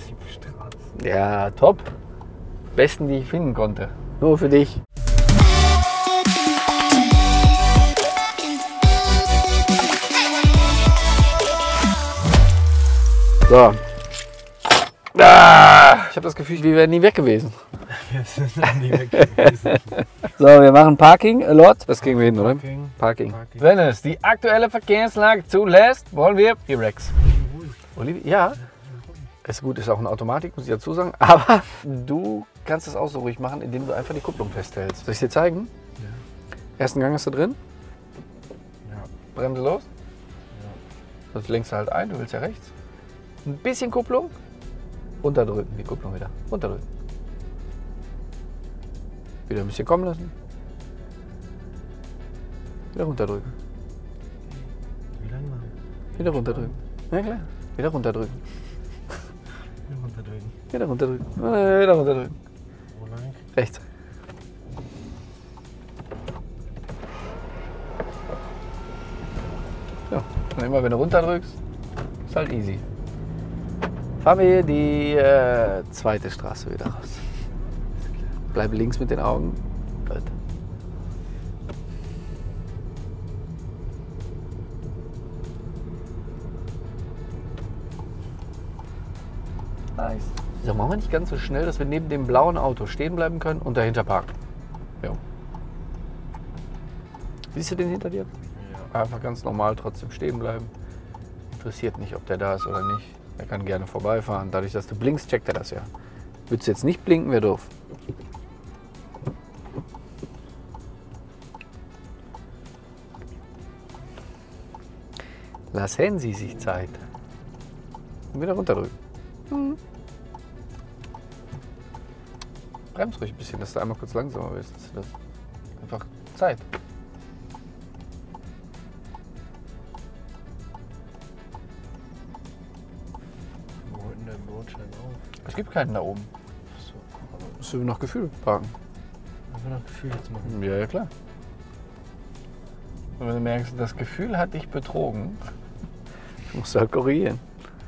Ja, top. Besten, die ich finden konnte. Nur für dich. So. Ah, ich habe das Gefühl, wir wären nie weg gewesen. Wir sind noch nie weg gewesen. So, wir machen Parking a lot. Das kriegen wir hin, oder? Parking. Wenn es die aktuelle Verkehrslage zulässt, wollen wir T-Rex. Ja, ist gut, ist auch eine Automatik, muss ich dazu sagen. Aber du kannst das auch so ruhig machen, indem du einfach die Kupplung festhältst. Soll ich es dir zeigen? Ja. Ersten Gang ist da drin. Ja. Bremse los. Ja. Sonst lenkst du halt ein, du willst ja rechts. Ein bisschen Kupplung. Unterdrücken, die Kupplung wieder. Unterdrücken. Wieder ein bisschen kommen lassen. Wieder runterdrücken. Wie lange noch? Wieder runterdrücken. Ja klar. Wieder runterdrücken. Wieder runterdrücken. Wieder runterdrücken. Wieder runterdrücken. Wo lang? Rechts. So, und immer wenn du runterdrückst, ist halt easy. Fahren wir hier die zweite Straße wieder raus. Bleib links mit den Augen. Gut. Nice. So, machen wir nicht ganz so schnell, dass wir neben dem blauen Auto stehen bleiben können und dahinter parken. Jo. Siehst du den hinter dir? Ja. Einfach ganz normal trotzdem stehen bleiben. Interessiert nicht, ob der da ist oder nicht. Er kann gerne vorbeifahren. Dadurch, dass du blinkst, checkt er das ja. Würdest du jetzt nicht blinken, wäre doof. Lassen Sie sich Zeit. Und wieder runterdrücken. Brems ruhig ein bisschen, dass du einmal kurz langsamer bist. Das einfach Zeit. Wo holt denn der Bordstein auf? Es gibt keinen da oben. Achso. Musst du nach Gefühl parken. Einfach nach Gefühl jetzt machen. Ja, ja klar. Und wenn du merkst, das Gefühl hat dich betrogen, musst du halt korrigieren.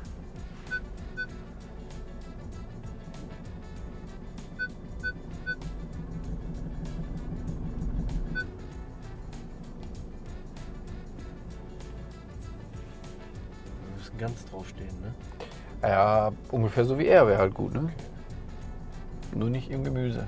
Wir müssen ganz draufstehen, ne? Ja, ungefähr so wie er wäre halt gut, ne? Okay. Nur nicht im Gemüse.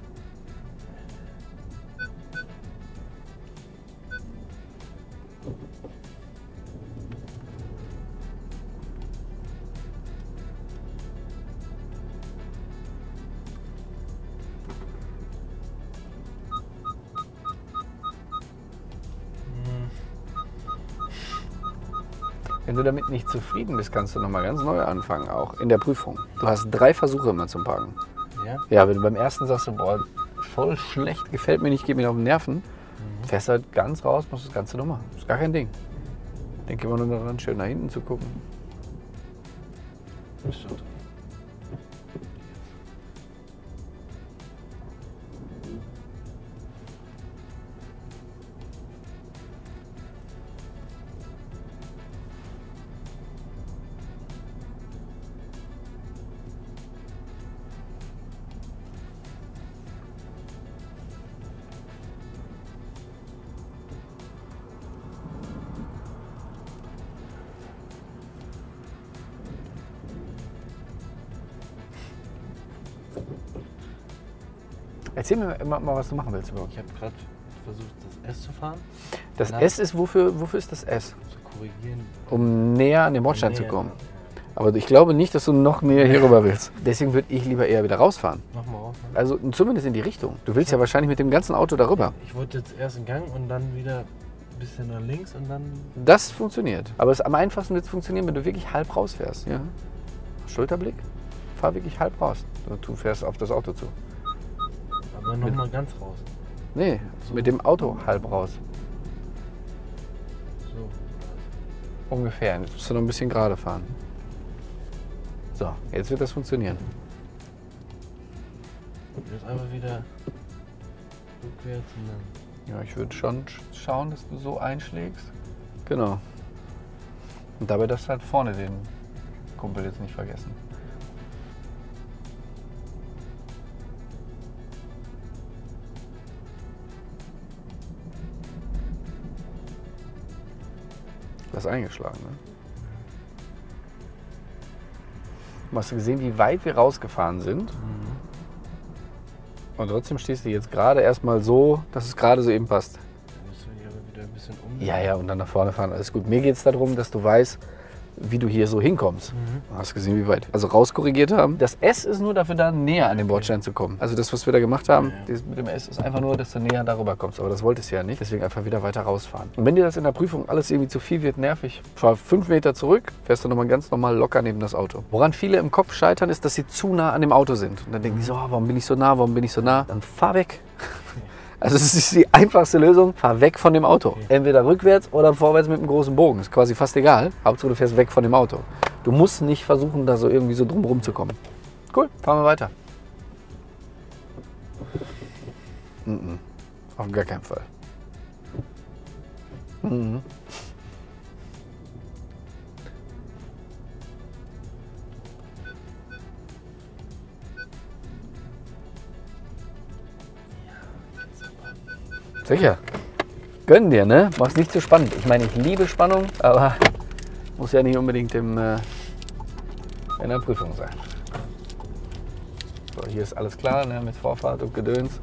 Wenn du damit nicht zufrieden bist, kannst du nochmal ganz neu anfangen, auch in der Prüfung. Du hast 3 Versuche immer zum Parken. Ja? Ja, wenn du beim ersten sagst, boah, voll schlecht, gefällt mir nicht, geht mir auf den Nerven, fährst halt ganz raus, musst das Ganze nochmal. Ist gar kein Ding. Denke immer nur daran, schön nach hinten zu gucken. Bist du drin? Erzähl mir mal, was du machen willst überhaupt. Ich habe gerade versucht, das S zu fahren. Das Na. S ist, wofür ist das S? Zu korrigieren. Um näher an den Bordstein zu Näher. kommen. Aber ich glaube nicht, dass du noch näher hier rüber willst. Deswegen würde ich lieber eher wieder rausfahren. Mach mal auf. Ne? Also zumindest in die Richtung. Du willst ja wahrscheinlich mit dem ganzen Auto darüber. Ich wollte jetzt erst in Gang und dann wieder ein bisschen nach links und dann. Das funktioniert. Aber am einfachsten wird es funktionieren, wenn du wirklich halb rausfährst. Ja? Schulterblick, fahr wirklich halb raus. Du fährst auf das Auto zu. Aber nochmal ganz raus. Nee, mit dem Auto halb raus. So. Ungefähr. Jetzt musst du noch ein bisschen gerade fahren. So, jetzt wird das funktionieren. Jetzt einfach wieder rückwärts und dann. Ja, ich würde schon schauen, dass du so einschlägst. Genau. Und dabei darfst du halt vorne den Kumpel jetzt nicht vergessen. Das ist eingeschlagen, ne? Hast du gesehen, wie weit wir rausgefahren sind? Und trotzdem stehst du jetzt gerade erstmal so, dass es gerade so eben passt. Dann müssen wir hier aber wieder ein bisschen Ja, ja, und dann nach vorne fahren, alles gut. Mir geht es darum, dass du weißt, wie du hier so hinkommst. Du hast gesehen, wie weit. Also rauskorrigiert haben. Das S ist nur dafür da, näher an den Bordstein zu kommen. Also das, was wir da gemacht haben, dieses mit dem S ist einfach nur, dass du näher darüber kommst. Aber das wolltest du ja nicht. Deswegen einfach wieder weiter rausfahren. Und wenn dir das in der Prüfung alles irgendwie zu viel wird, nervig, fahr 5 Meter zurück, fährst du nochmal ganz normal locker neben das Auto. Woran viele im Kopf scheitern, ist, dass sie zu nah an dem Auto sind. Und dann denken die so, oh, warum bin ich so nah, warum bin ich so nah? Dann fahr weg. Also das ist die einfachste Lösung, fahr weg von dem Auto. Entweder rückwärts oder vorwärts mit einem großen Bogen. Ist quasi fast egal. Hauptsache du fährst weg von dem Auto. Du musst nicht versuchen, da so irgendwie so drumherum zu kommen. Cool, fahren wir weiter. Auf gar keinen Fall. Sicher. Gönn dir, ne? Mach's nicht zu spannend. Ich meine, ich liebe Spannung, aber muss ja nicht unbedingt in der Prüfung sein. So, hier ist alles klar, ne? Mit Vorfahrt und Gedöns.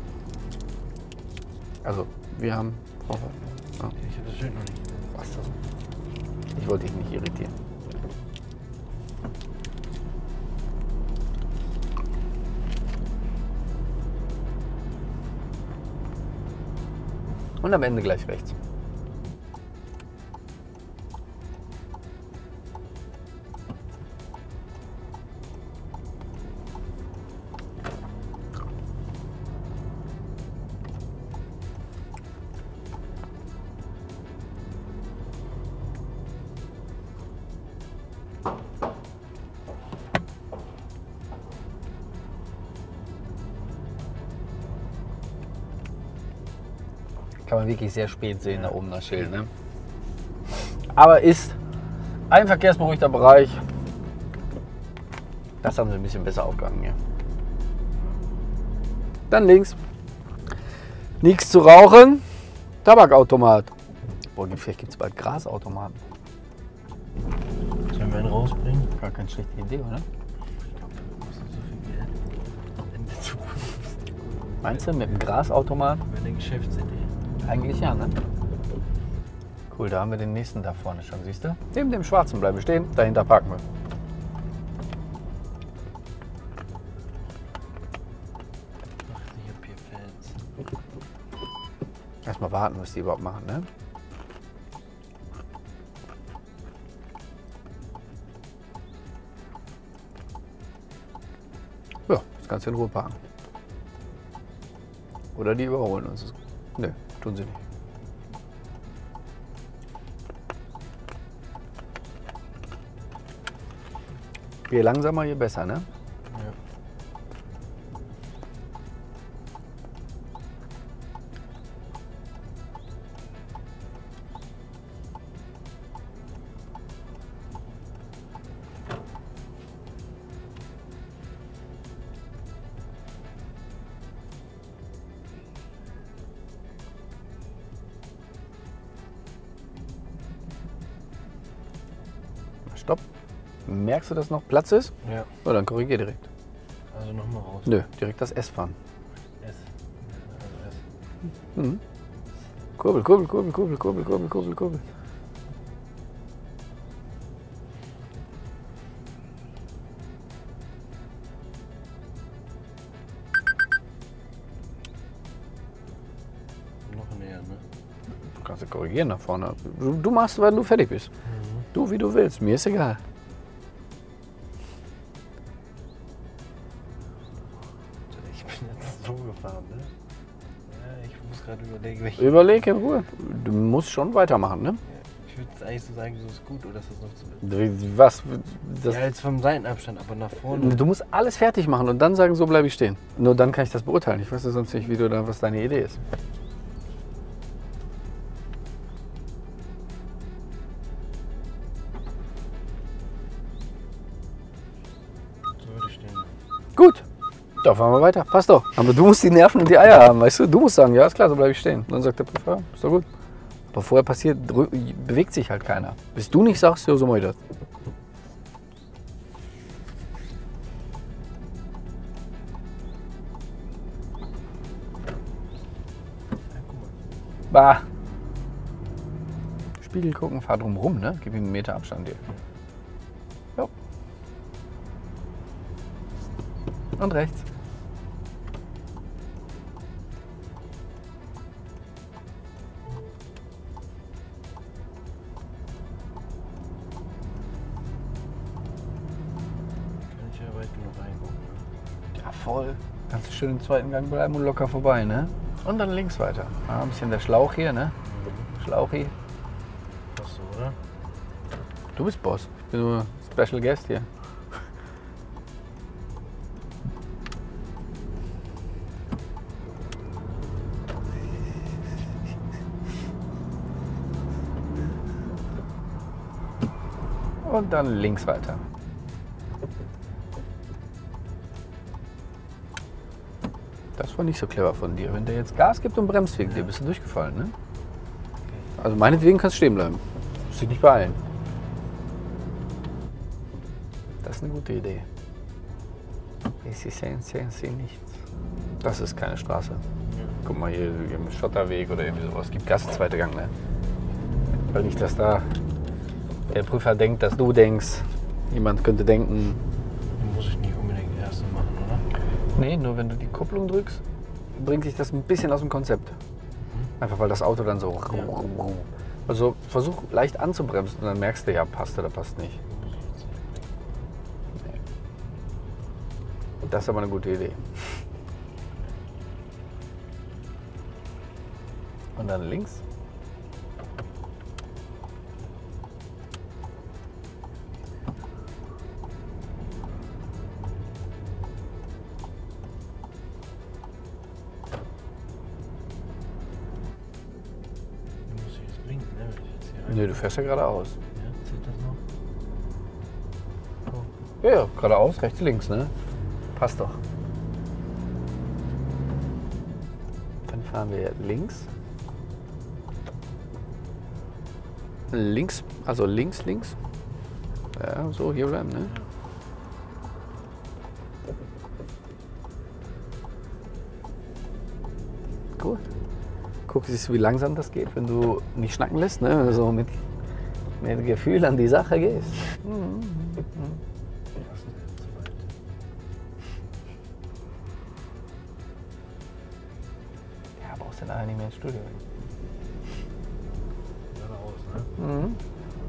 Also, wir haben Vorfahrt. Ja. Ich habe das Schild noch nicht. Was das? Ich wollte dich nicht irritieren. Und am Ende gleich rechts. Kann man wirklich sehr spät sehen, da oben das Schild. Ne? Aber ist ein verkehrsberuhigter Bereich. Das haben sie ein bisschen besser aufgehangen hier. Dann links. Nichts zu rauchen. Tabakautomat. Boah, vielleicht gibt es bald Grasautomaten. Sollen wir einen rausbringen? Gar keine schlechte Idee, oder? Ich glaube, wir müssen so viel Geld in der Zukunft. Meinst du, mit dem Grasautomat? Über eine Geschäftsidee. Eigentlich ja, ne? Cool, da haben wir den nächsten da vorne schon, siehst du? Neben dem schwarzen bleiben wir stehen, dahinter parken wir. Ach, ich hab hier Fans. Erstmal warten, was die überhaupt machen, ne? Ja, das kannst du in Ruhe parken. Oder die überholen uns. Nö, tun sie nicht. Je langsamer, je besser, ne? Ja. Stopp. Merkst du, dass noch Platz ist? Ja. So, dann korrigier direkt. Also nochmal raus. Nö, direkt das S fahren. S. Also S. Mhm. Kurbel, Kurbel, Kurbel, Kurbel, Kurbel, Kurbel, Kurbel, Kurbel. Noch näher, ne? Du kannst du korrigieren nach vorne. Du machst, wenn du fertig bist. Du, wie du willst. Mir ist egal. Ich bin jetzt so gefahren, ne? Ja, ich muss gerade überlegen, welche. Überleg in Ruhe. Du musst schon weitermachen, ne? Ich würde eigentlich so sagen, so ist gut, oder ist das noch zu. Was? Das, Ja, jetzt vom Seitenabstand, aber nach vorne. du musst alles fertig machen und dann sagen, so bleibe ich stehen. Nur dann kann ich das beurteilen. Ich weiß ja sonst nicht, wie du da, was deine Idee ist. So würde ich stehen. Gut. Da fahren wir weiter. Passt doch. Aber du musst die Nerven und die Eier haben, weißt du? Du musst sagen, ja, ist klar, so bleibe ich stehen. Dann sagt der Prüfer, ist doch gut. Aber vorher passiert, bewegt sich halt keiner. Bis du nicht sagst, ja, so mach ich das. Bah. Spiegel gucken, fahr drum rum, ne? Gib ihm einen Meter Abstand hier. Jo. Und rechts. Kann ich ja weit genug reingucken. Ne? Ja, voll. Kannst du schön im zweiten Gang bleiben und locker vorbei, ne? Und dann links weiter. Ah, ein bisschen der Schlauch hier, ne? Schlauchi. Passt so, oder? Du bist Boss. Ich bin nur Special Guest hier. Und dann links weiter. Das war nicht so clever von dir. Wenn der jetzt Gas gibt und bremst wegen dir, bist du durchgefallen, ne? Also meinetwegen kannst du stehen bleiben. Musst dich nicht beeilen. Das ist eine gute Idee. Sie sehen nichts. Das ist keine Straße. Guck mal hier, im Schotterweg oder irgendwie sowas. Gibt Gas, zweiter Gang, ne? Weil nicht, dass da der Prüfer denkt, dass du denkst. Jemand könnte denken. Muss ich nicht unbedingt erste machen, oder? Nee, nur wenn du die Kupplung drückst, bringt sich das ein bisschen aus dem Konzept. Einfach weil das Auto dann so. Also versuch leicht anzubremsen und dann merkst du, ja, passt oder passt nicht. Nee. Das ist aber eine gute Idee. Und dann links. Nee, du fährst ja geradeaus. Ja, zählt das noch? Ja, ja, geradeaus, rechts, links, ne? Passt doch. Dann fahren wir links. Links, also links. Ja, so, hier bleiben, ne? Gut. Guck, siehst du, wie langsam das geht, wenn du nicht schnacken lässt, ne? Wenn du so mit Gefühl an die Sache gehst. Ja, brauchst du nachher nicht mehr ins Studio. Geradeaus, ne? Mhm.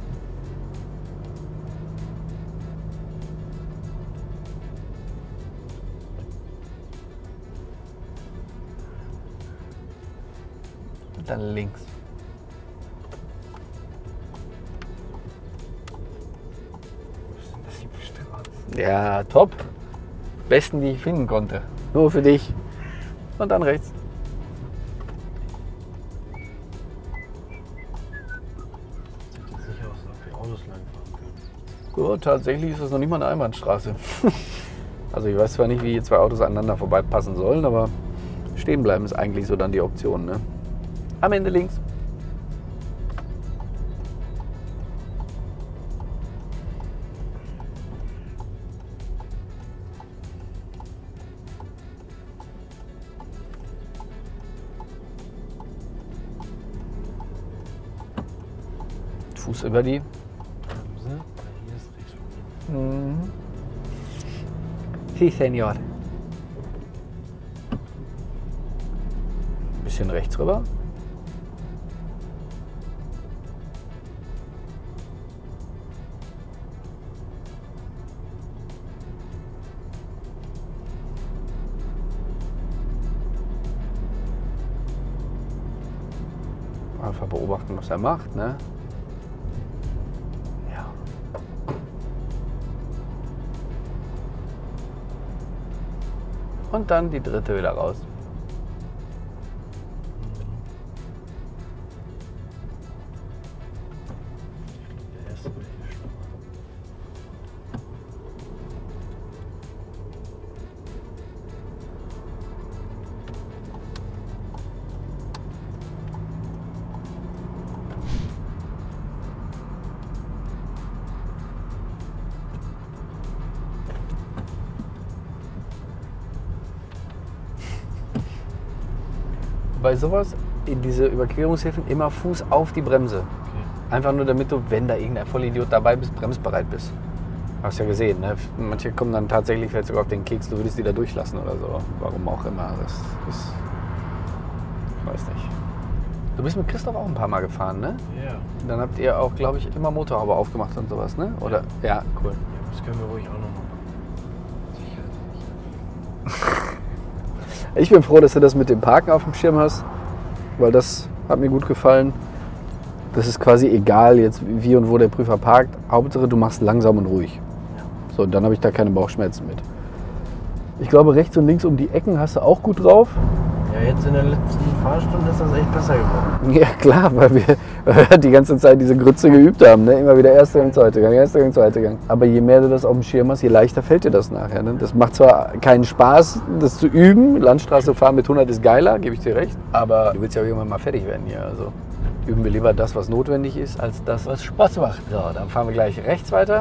Und dann links. Was sind das hier für Straßen? Ja, top. Besten, die ich finden konnte. Nur für dich. Und dann rechts. Sieht jetzt nicht aus, als ob wir Autos langfahren können. Ja, tatsächlich ist das noch nicht mal eine Einbahnstraße. Also ich weiß zwar nicht, wie hier zwei Autos aneinander vorbeipassen sollen, aber stehen bleiben ist eigentlich so dann die Option, ne? Am Ende links. Fuß über die. Bremse, weil hier ist rechts von Mhm. Sí, señor. Bisschen rechts rüber. Einfach beobachten, was er macht, ne? Ja. Und dann die dritte wieder raus. der erste war hier schon. bei sowas, in diese Überquerungshilfen, immer Fuß auf die Bremse. Okay. Einfach nur damit du, wenn da irgendein Vollidiot dabei bist, bremsbereit bist. Hast ja gesehen, ne? Manche kommen dann tatsächlich vielleicht sogar auf den Keks, du würdest die da durchlassen oder so. Warum auch immer. Das ist. Ich weiß nicht. Du bist mit Christoph auch ein paar Mal gefahren, ne? Ja. Dann habt ihr auch, glaube ich, immer Motorhaube aufgemacht und sowas, ne? Oder? Ja, cool. Ja, das können wir ruhig auch noch machen. Ich bin froh, dass du das mit dem Parken auf dem Schirm hast, weil das hat mir gut gefallen. Das ist quasi egal jetzt wie und wo der Prüfer parkt. Hauptsache du machst langsam und ruhig. Ja. So, dann habe ich da keine Bauchschmerzen mit. Ich glaube, rechts und links um die Ecken hast du auch gut drauf. Ja, jetzt in der letzten Fahrstunde ist das echt besser geworden. Ja klar, weil wir die ganze Zeit diese Grütze geübt haben. Ne? Immer wieder erster Gang, zweiter Gang, erster Gang, zweiter Gang. Aber je mehr du das auf dem Schirm hast, je leichter fällt dir das nachher. Ne? Das macht zwar keinen Spaß, das zu üben. Landstraße fahren mit 100 ist geiler, gebe ich dir recht. Aber du willst ja irgendwann mal fertig werden hier. Also üben wir lieber das, was notwendig ist, als das, was Spaß macht. So, dann fahren wir gleich rechts weiter.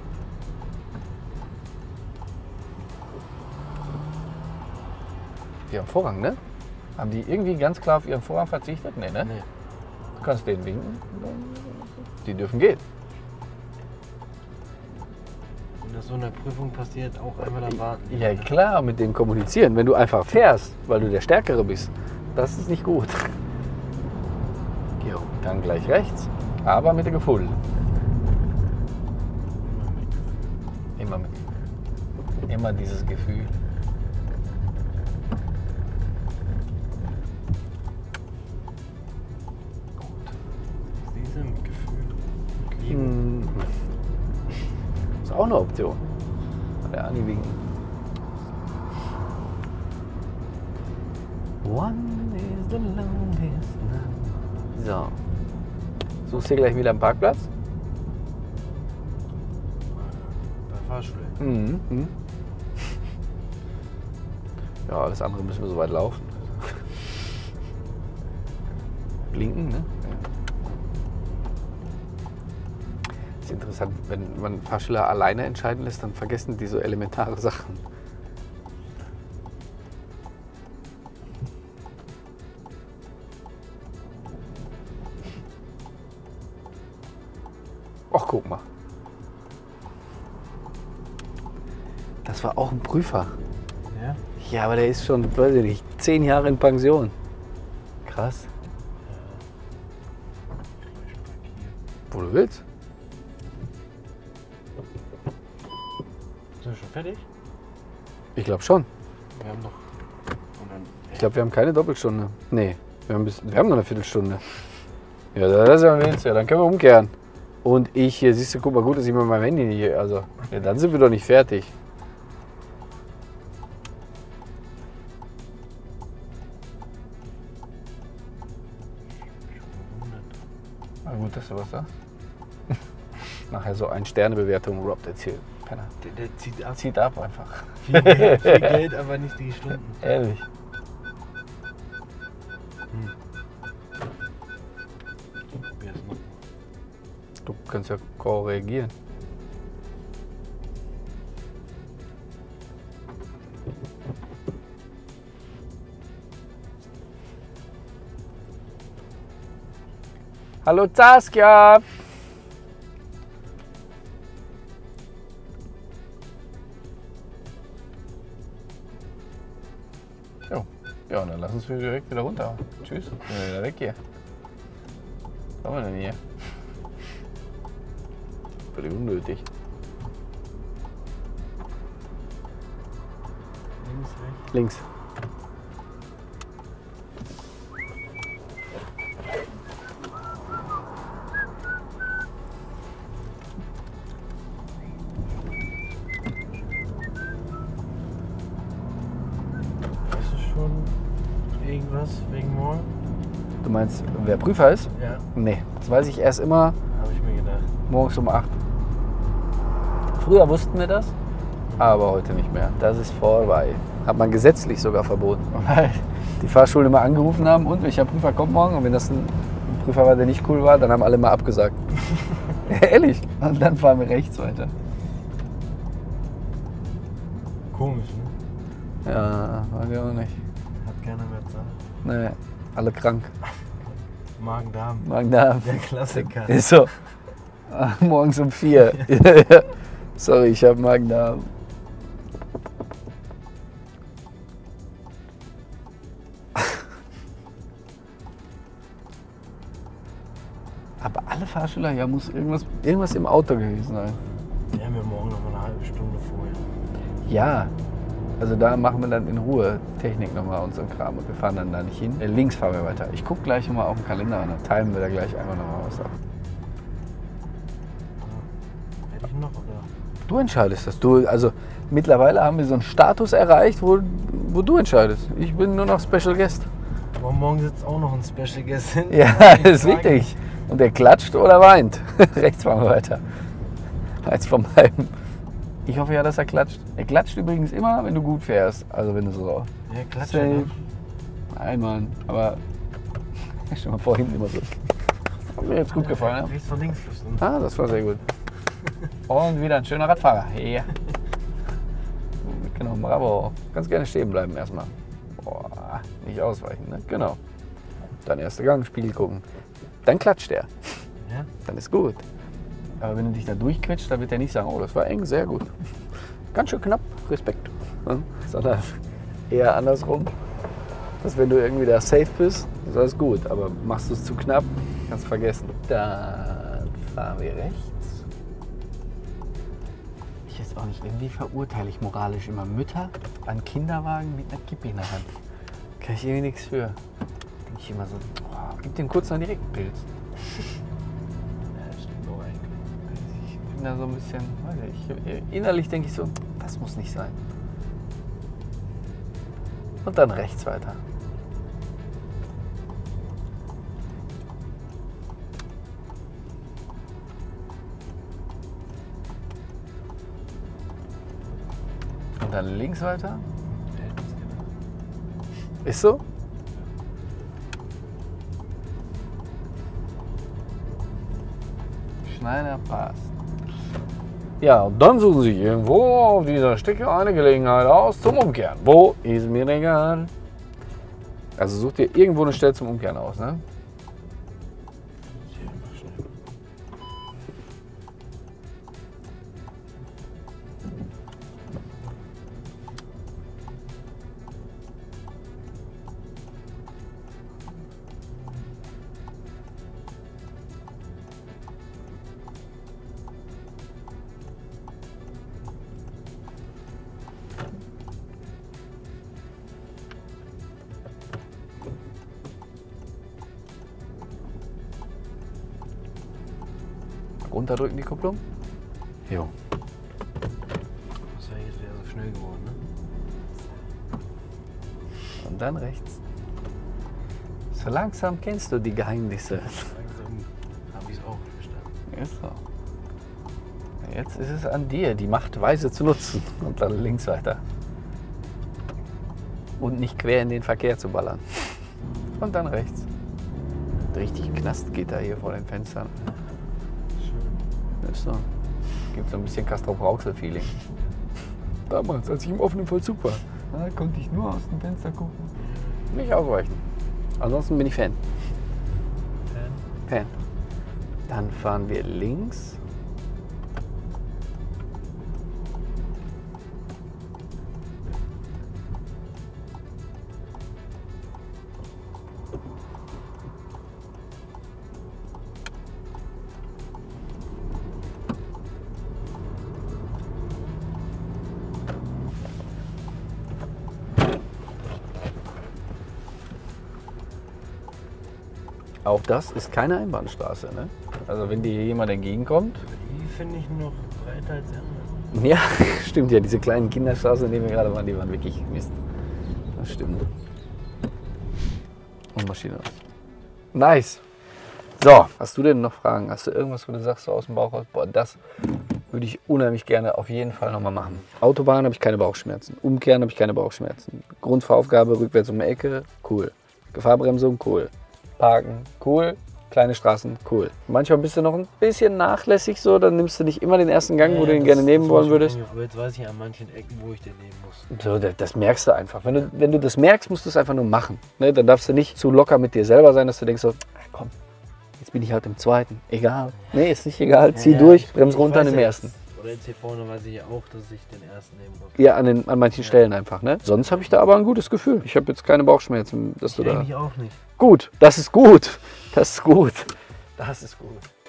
Die haben Vorrang, ne? Haben die irgendwie ganz klar auf ihren Vorrang verzichtet? Nee, ne? Nee. Du kannst denen winken. Die dürfen gehen. Wenn das so in der Prüfung passiert, auch einmal dann warten. Ja klar, mit dem kommunizieren. Wenn du einfach fährst, weil du der Stärkere bist, das ist nicht gut. Jo, dann gleich rechts, aber mit der Gefühl. Immer mit. Immer dieses Gefühl. Mit Gefühl. Mit Liebe. Ist auch eine Option. Der Ani winken. One is the longest night. So. Suchst du gleich wieder einen Parkplatz? Bei Fahrschule. Mhm. Ja, alles andere müssen wir so weit laufen. Blinken, ne? Ist interessant, wenn man Fahrschüler alleine entscheiden lässt, dann vergessen die so elementare Sachen. Ach, guck mal. Das war auch ein Prüfer. Ja? Ja, aber der ist schon, weiß ich nicht, 10 Jahre in Pension. Krass. Wo du willst. Sind wir schon fertig? Ich glaube schon. Wir haben noch. Ich glaube, wir haben keine Doppelstunde. Nee, wir haben noch eine Viertelstunde. Ja, das ist ja ein ja, dann können wir umkehren. Und ich hier, siehst du, guck mal, gut, dass ich mit meinem Handy hier, also, ja, dann sind wir doch nicht fertig. Na gut, dass du was sagst. Nachher so eine Sternebewertung, Rob, erzähl. Penner. Der zieht ab. Zieht ab einfach. Viel Geld, aber nicht die Stunden. Ehrlich. Wer ist noch? Du kannst ja korrigieren. Hallo Saskia! Jo. Ja, und dann lass uns direkt wieder runter. Tschüss. Wir sind wieder weg hier. Was haben wir denn hier? Völlig unnötig. Links, rechts. Links. Weißt du schon irgendwas wegen morgen? Du meinst, wer Prüfer ist? Ja, Nee, das weiß ich erst immer habe ich mir gedacht. morgens um 8. Früher wussten wir das, aber heute nicht mehr. Das ist vorbei. Hat man gesetzlich sogar verboten. Weil die Fahrschulen immer angerufen haben, und welcher Prüfer kommt morgen? Und wenn das ein Prüfer war, der nicht cool war, dann haben alle mal abgesagt. Ehrlich. Und dann fahren wir rechts weiter. Komisch, ne? Ja, weiß ich auch nicht. Hat keiner mehr Zeit. Nee. Alle krank. Magen-Darm. Magen-Darm. Der Klassiker. Ist so. Morgens um 4. Sorry, ich habe Magen-Darm. Aber alle Fahrschüler, ja, muss irgendwas im Auto gewesen sein. Wir haben ja morgen noch mal eine halbe Stunde vorher. Ja, also da machen wir dann in Ruhe Technik nochmal unseren Kram und wir fahren dann da nicht hin. Links fahren wir weiter. Ich gucke gleich mal auf den Kalender und dann teilen wir da gleich einfach nochmal was ab. Hätte ich noch, oder? Du entscheidest das. Also mittlerweile haben wir so einen Status erreicht, wo du entscheidest. Ich bin nur noch Special Guest. Aber morgen sitzt auch noch ein Special Guest hin. Ja, das ist wichtig. Und der klatscht oder weint. Rechts fahren wir weiter. Eins von beiden. Ich hoffe ja, dass er klatscht. Er klatscht übrigens immer, wenn du gut fährst. Also wenn du so... Ja, klatscht. Safe. Nein, Mann. Aber... Ich stell mal vor, hinten immer so. Hat mir jetzt gut gefallen, Rechts von links flüstern. ja? Ah, das war sehr gut. Und wieder ein schöner Radfahrer. Ja. Genau, bravo. Ganz gerne stehen bleiben erstmal. Boah, nicht ausweichen, ne? Genau. Dann erster Gang, Spiegel gucken. Dann klatscht er. Ja? Dann ist gut. Aber wenn du dich da durchquetscht, dann wird er nicht sagen, oh, das war eng, sehr gut. Ganz schön knapp, Respekt. Ne? Sondern eher andersrum, dass wenn du irgendwie da safe bist, ist alles gut. Aber machst du es zu knapp, kannst du vergessen. Dann fahren wir rechts. Ich weiß auch nicht, irgendwie verurteile ich moralisch immer Mütter an Kinderwagen mit einer Kippe in der Hand. Kann ich irgendwie nichts für. Denke ich immer so, oh, gib den kurz einen Direktpilz. Ich bin da so ein bisschen, weiß ich, innerlich denke ich so, das muss nicht sein. Und dann rechts weiter. Und dann links weiter. Ist so? Schneider passt. Ja, und dann suchen Sie irgendwo auf dieser Strecke eine Gelegenheit aus zum Umkehren. Wo ist mir egal? Also such dir irgendwo eine Stelle zum Umkehren aus, ne? Runterdrücken die Kupplung. Jo. Das wäre jetzt wieder so schnell geworden, ne? Und dann rechts. So langsam kennst du die Geheimnisse. Langsam habe ich es auch verstanden. Ist so. Jetzt ist es an dir, die Macht weise zu nutzen. Und dann links weiter. Und nicht quer in den Verkehr zu ballern. Und dann rechts. Richtig Knastgitter hier vor den Fenstern. Ist so. Gibt so ein bisschen Castrop-Rauxel-Feeling. Damals, als ich im offenen Vollzug war, da konnte ich nur aus dem Fenster gucken. Nicht ausweichen. Ansonsten bin ich Fan. Fan. Dann fahren wir links. Auch das ist keine Einbahnstraße, ne? Also wenn dir hier jemand entgegenkommt. Die finde ich noch breiter als die anderen. Ja, stimmt ja. Diese kleinen Kinderstraßen, in denen wir gerade waren, die waren wirklich Mist. Das stimmt. Und Maschine aus. Nice. So, hast du denn noch Fragen? Hast du irgendwas, wo du sagst, so aus dem Bauch raus, boah, das würde ich unheimlich gerne auf jeden Fall nochmal machen. Autobahn habe ich keine Bauchschmerzen. Umkehren habe ich keine Bauchschmerzen. Grundfahraufgabe, rückwärts um die Ecke, cool. Gefahrbremsung, cool. Parken, cool. kleine Straßen, cool. Manchmal bist du noch ein bisschen nachlässig so, dann nimmst du nicht immer den ersten Gang, wo du den gerne nehmen wollen würdest. Jetzt weiß ich an manchen Ecken, wo ich den nehmen muss. So, das merkst du einfach. Wenn du das merkst, musst du es einfach nur machen. Ne? Dann darfst du nicht zu locker mit dir selber sein, dass du denkst so, komm, jetzt bin ich halt im zweiten. Egal. Nee, ist nicht egal. Zieh durch, bremse runter im ersten. Oder jetzt hier vorne weiß ich ja auch, dass ich den ersten nehmen muss. Ja, an manchen Stellen einfach. Ne? Sonst habe ich da aber ein gutes Gefühl. Ich habe jetzt keine Bauchschmerzen, dass du da... Eigentlich auch nicht. Gut, das ist gut. Das ist gut. Das ist gut.